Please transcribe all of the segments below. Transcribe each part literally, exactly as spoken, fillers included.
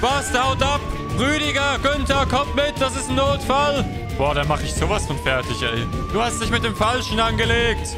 Was? Der haut ab! Rüdiger, Günther, kommt mit, das ist ein Notfall! Boah, da mache ich sowas von fertig, ey. Du hast dich mit dem Falschen angelegt!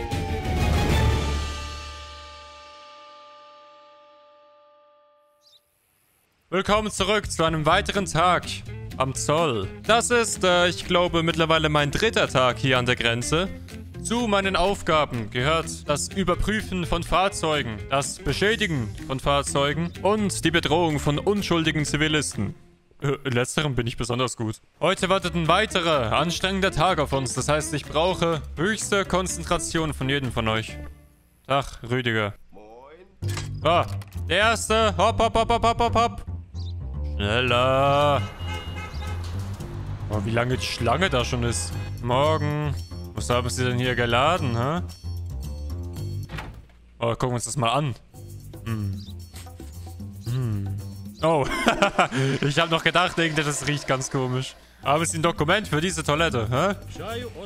Willkommen zurück zu einem weiteren Tag am Zoll. Das ist, äh, ich glaube, mittlerweile mein dritter Tag hier an der Grenze. Zu meinen Aufgaben gehört das Überprüfen von Fahrzeugen, das Beschädigen von Fahrzeugen und die Bedrohung von unschuldigen Zivilisten. Äh, in letzterem bin ich besonders gut. Heute wartet ein weiterer, anstrengender Tag auf uns. Das heißt, ich brauche höchste Konzentration von jedem von euch. Tag, Rüdiger. Moin. Ah, der Erste. Hopp, hopp, hopp, hopp, hopp, hopp, hopp. Schneller. Oh, wie lange die Schlange da schon ist. Morgen. Was haben sie denn hier geladen, hä? Oh, gucken wir uns das mal an. Hm. Hm. Oh, ich habe noch gedacht, irgendwie das riecht ganz komisch. Aber es ist ein Dokument für diese Toilette, hä?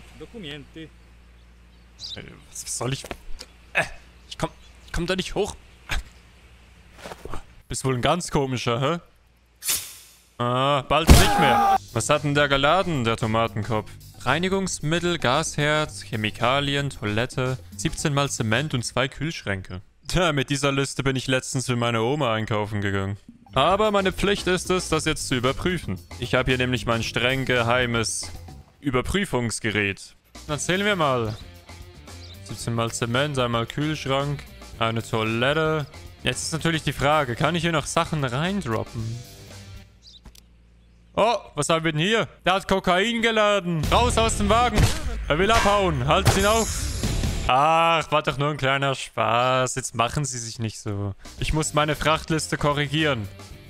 Was soll ich... Äh, ich komm, ich komm da nicht hoch. Bist wohl ein ganz komischer, hä? Ah, bald nicht mehr. Was hat denn der geladen, der Tomatenkopf? Reinigungsmittel, Gasherd, Chemikalien, Toilette, siebzehn mal Zement und zwei Kühlschränke. Tja, mit dieser Liste bin ich letztens für meine Oma einkaufen gegangen. Aber meine Pflicht ist es, das jetzt zu überprüfen. Ich habe hier nämlich mein streng geheimes Überprüfungsgerät. Erzähl mir mal. siebzehn mal Zement, einmal Kühlschrank, eine Toilette. Jetzt ist natürlich die Frage, kann ich hier noch Sachen reindroppen? Oh, was haben wir denn hier? Der hat Kokain geladen. Raus aus dem Wagen. Er will abhauen. Haltet ihn auf. Ach, war doch nur ein kleiner Spaß. Jetzt machen Sie sich nicht so. Ich muss meine Frachtliste korrigieren.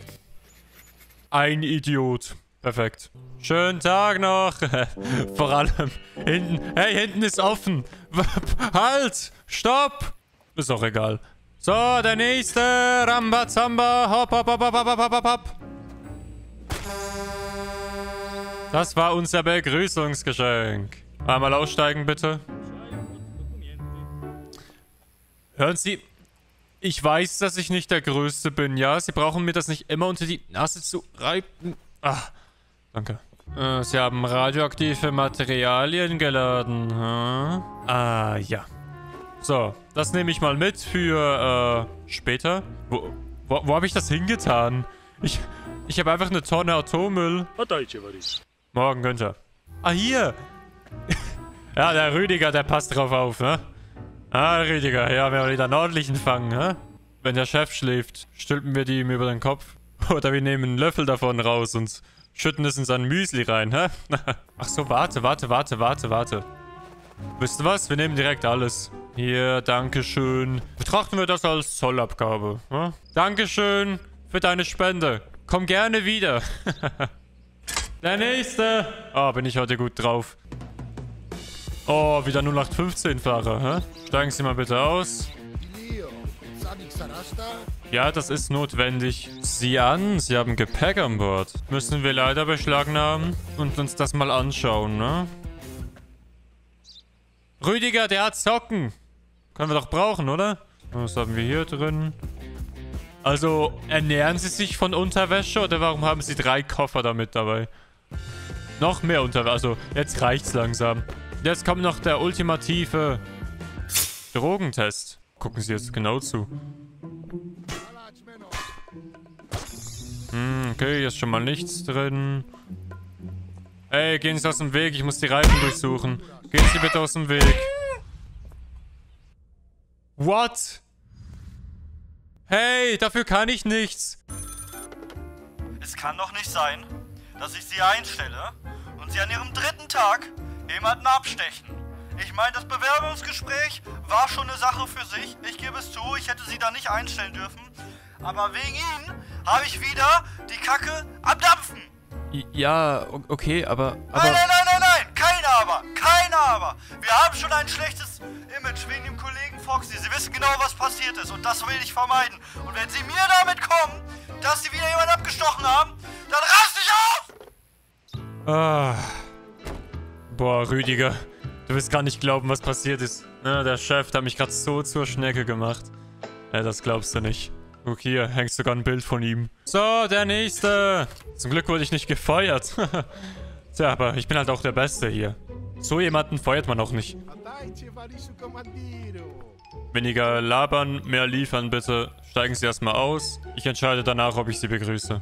Ein Idiot. Perfekt. Schönen Tag noch. Vor allem hinten. Hey, hinten ist offen. Halt. Stopp. Ist auch egal. So, der nächste. Rambazamba. Hopp, hopp, hopp, hopp, hopp, hopp, hopp, hopp. Das war unser Begrüßungsgeschenk. Einmal aussteigen, bitte. Hören Sie, ich weiß, dass ich nicht der Größte bin, ja? Sie brauchen mir das nicht immer unter die Nase zu reiben. Ah, danke. Äh, Sie haben radioaktive Materialien geladen, hm? Ah, ja. So, das nehme ich mal mit für, äh, später. Wo, wo, wo habe ich das hingetan? Ich, ich habe einfach eine Tonne Atommüll. Morgen, Günther. Ah, hier. Ja, der Rüdiger, der passt drauf auf, ne? Ah, Rüdiger, ja, wir haben wieder einen ordentlichen Fang, ne? Wenn der Chef schläft, stülpen wir die ihm über den Kopf. Oder wir nehmen einen Löffel davon raus und schütten es in sein Müsli rein, hä? Ach so, warte, warte, warte, warte, warte. Wisst ihr was? Wir nehmen direkt alles. Hier, dankeschön. Betrachten wir das als Zollabgabe, ne? Dankeschön für deine Spende. Komm gerne wieder. Der nächste. Oh, bin ich heute gut drauf. Oh, wieder null acht fünfzehn Fahrer, hä? Steigen Sie mal bitte aus. Ja, das ist notwendig. Sieh an, Sie haben Gepäck an Bord. Müssen wir leider beschlagnahmen und uns das mal anschauen, ne? Rüdiger, der hat Socken. Können wir doch brauchen, oder? Was haben wir hier drin? Also, ernähren Sie sich von Unterwäsche oder warum haben Sie drei Koffer damit dabei? Noch mehr Unterwäsche. Also, jetzt reicht's langsam. Jetzt kommt noch der ultimative Drogentest. Gucken Sie jetzt genau zu. Hm, okay, hier ist schon mal nichts drin. Ey, gehen Sie aus dem Weg. Ich muss die Reifen durchsuchen. Gehen Sie bitte aus dem Weg. What? Hey, dafür kann ich nichts. Es kann doch nicht sein, dass ich Sie einstelle und Sie an Ihrem dritten Tag jemanden abstechen. Ich meine, das Bewerbungsgespräch war schon eine Sache für sich. Ich gebe es zu, ich hätte Sie da nicht einstellen dürfen. Aber wegen Ihnen habe ich wieder die Kacke am Dampfen. Ja, okay, aber... aber nein, nein, nein, nein, nein, kein Aber, kein Aber. Wir haben schon ein schlechtes Image wegen dem Kollegen Foxy. Sie wissen genau, was passiert ist und das will ich vermeiden. Und wenn Sie mir damit kommen, dass Sie wieder jemanden abgestochen haben, dann raste ich auf! Ah. Boah, Rüdiger, du wirst gar nicht glauben, was passiert ist. Ja, der Chef, der hat mich gerade so zur Schnecke gemacht. Ja, das glaubst du nicht. Guck hier, hängt sogar ein Bild von ihm. So, der Nächste. Zum Glück wurde ich nicht gefeuert. Tja, aber ich bin halt auch der Beste hier. So jemanden feuert man auch nicht. Weniger labern, mehr liefern bitte. Steigen Sie erstmal aus. Ich entscheide danach, ob ich Sie begrüße.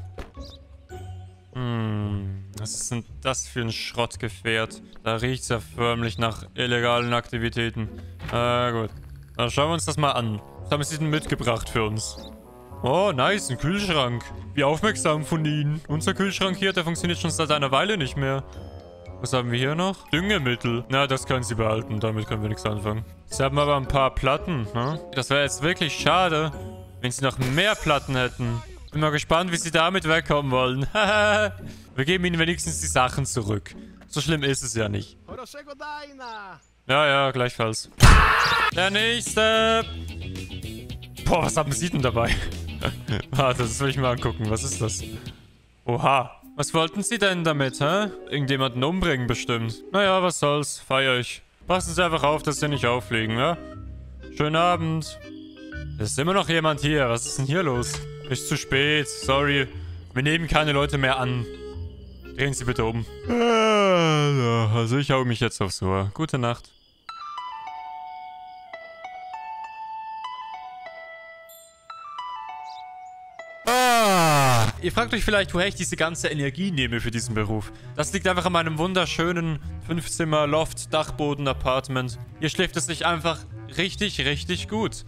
Hm, was ist denn das für ein Schrottgefährt? Da riecht es ja förmlich nach illegalen Aktivitäten. Ah, gut. Dann schauen wir uns das mal an. Was haben Sie denn mitgebracht für uns? Oh, nice, ein Kühlschrank. Wie aufmerksam von Ihnen. Unser Kühlschrank hier, der funktioniert schon seit einer Weile nicht mehr. Was haben wir hier noch? Düngemittel. Na, das können Sie behalten. Damit können wir nichts anfangen. Sie haben aber ein paar Platten, ne? Das wäre jetzt wirklich schade, wenn Sie noch mehr Platten hätten. Bin mal gespannt, wie Sie damit wegkommen wollen. Wir geben Ihnen wenigstens die Sachen zurück. So schlimm ist es ja nicht. Ja, ja, gleichfalls. Der Nächste. Boah, was haben Sie denn dabei? Warte, das will ich mal angucken. Was ist das? Oha. Was wollten Sie denn damit, hä? Irgendjemanden umbringen bestimmt. Naja, was soll's. Feier ich. Passen Sie einfach auf, dass Sie nicht auffliegen, ja? Schönen Abend. Es ist immer noch jemand hier. Was ist denn hier los? Ist zu spät. Sorry. Wir nehmen keine Leute mehr an. Drehen Sie bitte um. Also ich hau mich jetzt aufs Ohr. Gute Nacht. Ah, ihr fragt euch vielleicht, woher ich diese ganze Energie nehme für diesen Beruf. Das liegt einfach an meinem wunderschönen Fünf-Zimmer-Loft-Dachboden-Apartment. Hier schläft es sich einfach richtig, richtig gut.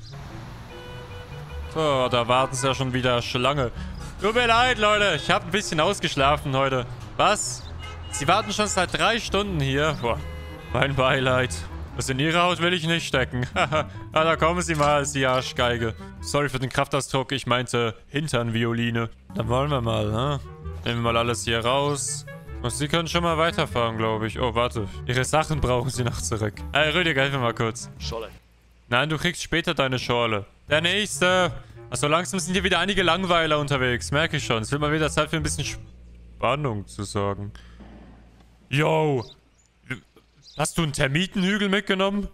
So, da warten sie ja schon wieder Schlange. Tut mir leid, Leute. Ich habe ein bisschen ausgeschlafen heute. Was? Sie warten schon seit drei Stunden hier. Boah, mein Beileid. Das in ihre Haut will ich nicht stecken. Haha, ah, da kommen Sie mal, Sie Arschgeige. Sorry für den Kraftausdruck, ich meinte Hinternvioline. Dann wollen wir mal, ne? Nehmen wir mal alles hier raus. Und Sie können schon mal weiterfahren, glaube ich. Oh, warte. Ihre Sachen brauchen Sie noch zurück. Hey, Rüdiger, hilf mir mal kurz. Schorle. Nein, du kriegst später deine Schorle. Der Nächste. Also langsam sind hier wieder einige Langweiler unterwegs. Merke ich schon. Es wird mal wieder Zeit für ein bisschen Spannung zu sorgen. Yo. Hast du einen Termitenhügel mitgenommen?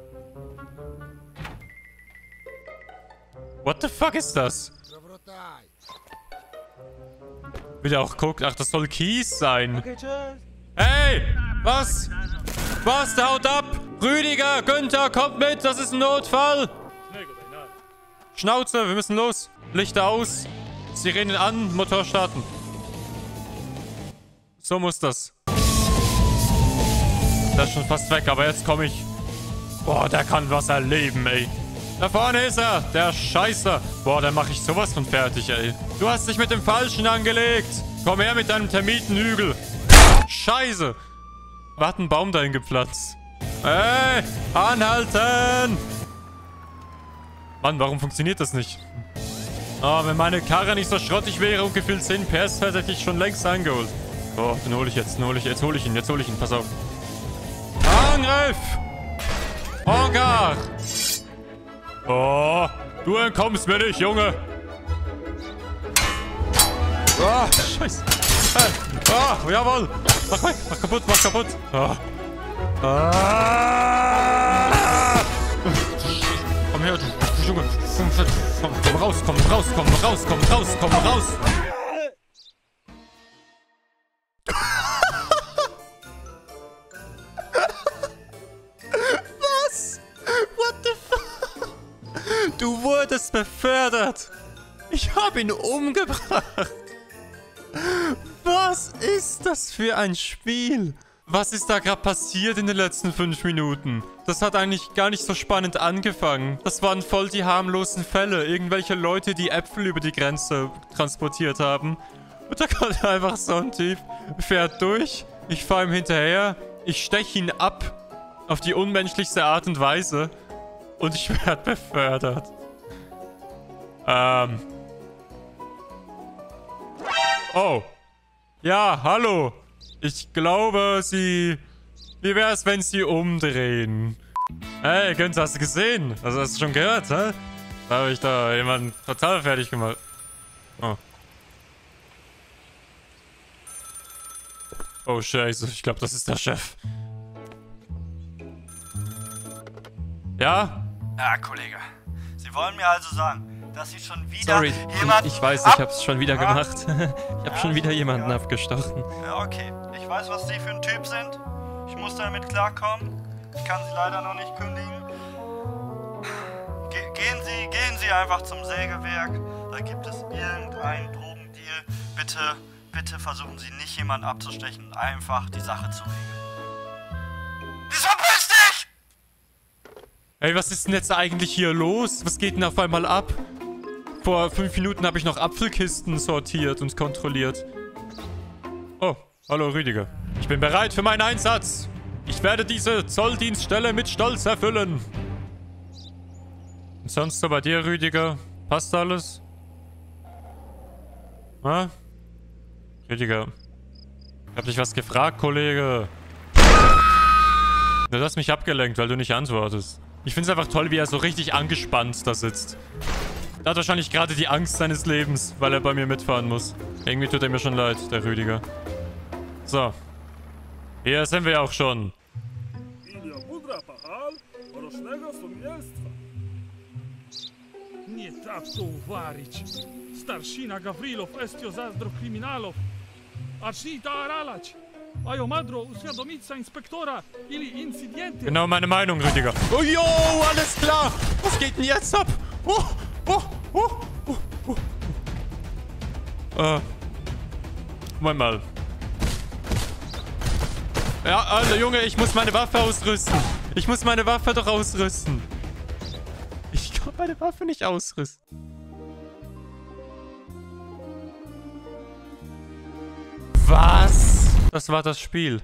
What the fuck ist das? Wie der auch guckt. Ach, das soll Kies sein. Hey! Was? Was? Der haut ab! Rüdiger, Günther, kommt mit! Das ist ein Notfall! Schnauze, wir müssen los. Lichter aus. Sirenen an, Motor starten. So muss das. Der ist schon fast weg, aber jetzt komme ich. Boah, der kann was erleben, ey. Da vorne ist er, der Scheißer. Boah, dann mache ich sowas von fertig, ey. Du hast dich mit dem Falschen angelegt. Komm her mit deinem Termitenhügel. Scheiße. Da hat ein Baum dahin gepflanzt. Hey, anhalten. Mann, warum funktioniert das nicht? Oh, wenn meine Karre nicht so schrottig wäre und gefühlt zehn P S hätte ich schon längst eingeholt. Oh, den hole ich jetzt, den hole ich, jetzt hole ich ihn, jetzt hole ich ihn, pass auf. Angriff! Ongar! Oh, du entkommst mir nicht, Junge! Oh, scheiße! Hey. Oh, jawohl! Mach weg, mach kaputt, mach kaputt! Oh. Ah. Komm her, du Junge! Komm, komm raus, komm raus, komm raus, komm raus, komm raus! Du wurdest befördert. Ich habe ihn umgebracht. Was ist das für ein Spiel? Was ist da gerade passiert in den letzten fünf Minuten? Das hat eigentlich gar nicht so spannend angefangen. Das waren voll die harmlosen Fälle. Irgendwelche Leute, die Äpfel über die Grenze transportiert haben. Und da kommt einfach so ein Typ, fährt durch. Ich fahre ihm hinterher. Ich steche ihn ab. Auf die unmenschlichste Art und Weise. Und ich werde befördert. Ähm. Oh. Ja, hallo. Ich glaube, Sie... Wie wäre es, wenn Sie umdrehen? Hey, Günther, hast du gesehen? Also hast du schon gehört, hä? Da habe ich da jemanden total fertig gemacht. Oh. Oh, scheiße. Ich glaube, das ist der Chef. Ja? Ja, Kollege. Sie wollen mir also sagen, dass sie schon wieder Sorry, jemanden ich weiß, ab ich hab's schon wieder gemacht. Ich hab Ja, schon wieder ist jemanden egal. abgestochen. Ja, okay. Ich weiß, was Sie für ein Typ sind. Ich muss damit klarkommen. Ich kann Sie leider noch nicht kündigen. Ge gehen Sie, gehen Sie einfach zum Sägewerk. Da gibt es irgendeinen Drogendeal. Bitte, bitte versuchen Sie nicht jemanden abzustechen und einfach die Sache zu regeln. Jetzt verpiss dich! Ey, was ist denn jetzt eigentlich hier los? Was geht denn auf einmal ab? Vor fünf Minuten habe ich noch Apfelkisten sortiert und kontrolliert. Oh, hallo Rüdiger. Ich bin bereit für meinen Einsatz. Ich werde diese Zolldienststelle mit Stolz erfüllen. Und sonst so bei dir, Rüdiger? Passt alles? Ha? Rüdiger. Ich hab dich was gefragt, Kollege. Du hast mich abgelenkt, weil du nicht antwortest. Ich find's einfach toll, wie er so richtig angespannt da sitzt. Er hat wahrscheinlich gerade die Angst seines Lebens, weil er bei mir mitfahren muss. Irgendwie tut er mir schon leid, der Rüdiger. So. Hier sind wir auch schon. Nie tak to uwarić. Starszina Gawrilow, estio zazdro kryminalów. Aczni ta aralać. A jo madro uświadomica inspektora ili incydenty. Genau meine Meinung, Rüdiger. Oh, jo, alles klar. Was geht denn jetzt ab? Oh, oh, oh, oh, oh. Äh. Moment mal. Ja, also Junge, ich muss meine Waffe ausrüsten. Ich muss meine Waffe doch ausrüsten. Ich kann meine Waffe nicht ausrüsten. Was? Das war das Spiel.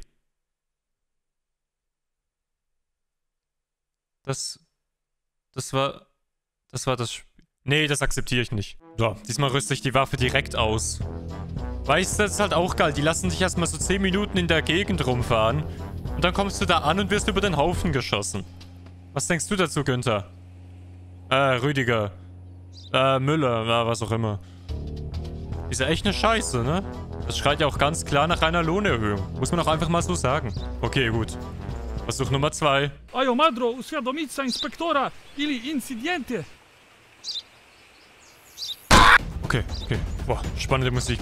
Das... Das war... Das war das Spiel. Nee, das akzeptiere ich nicht. So, diesmal rüste ich die Waffe direkt aus. Weißt du, das ist halt auch geil. Die lassen dich erstmal so zehn Minuten in der Gegend rumfahren. Und dann kommst du da an und wirst über den Haufen geschossen. Was denkst du dazu, Günther? Äh, Rüdiger. Äh, Müller, ja, was auch immer. Ist ja echt eine Scheiße, ne? Das schreit ja auch ganz klar nach einer Lohnerhöhung. Muss man auch einfach mal so sagen. Okay, gut. Versuch Nummer zwei. A jo madro uświadomica inspektora ili incydenty. Okay, okay. Boah, spannende Musik.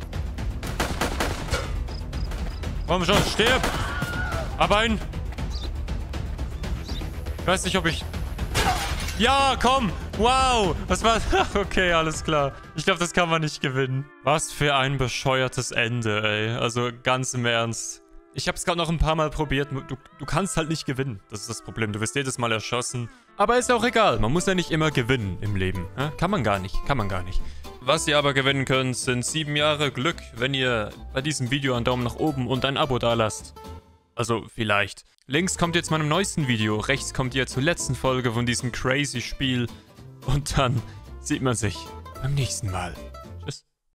Komm schon, stirb! Aber ein... Ich weiß nicht, ob ich... Ja, komm! Wow! Was war... Okay, alles klar. Ich glaube, das kann man nicht gewinnen. Was für ein bescheuertes Ende, ey. Also, ganz im Ernst. Ich habe es gerade noch ein paar Mal probiert. Du, du kannst halt nicht gewinnen. Das ist das Problem. Du wirst jedes Mal erschossen. Aber ist ja auch egal. Man muss ja nicht immer gewinnen im Leben. Ja? Kann man gar nicht. Kann man gar nicht. Was ihr aber gewinnen könnt, sind sieben Jahre Glück, wenn ihr bei diesem Video einen Daumen nach oben und ein Abo dalasst. Also, vielleicht. Links kommt ihr zu meinem neuesten Video. Rechts kommt ihr zur letzten Folge von diesem crazy Spiel. Und dann sieht man sich beim nächsten Mal.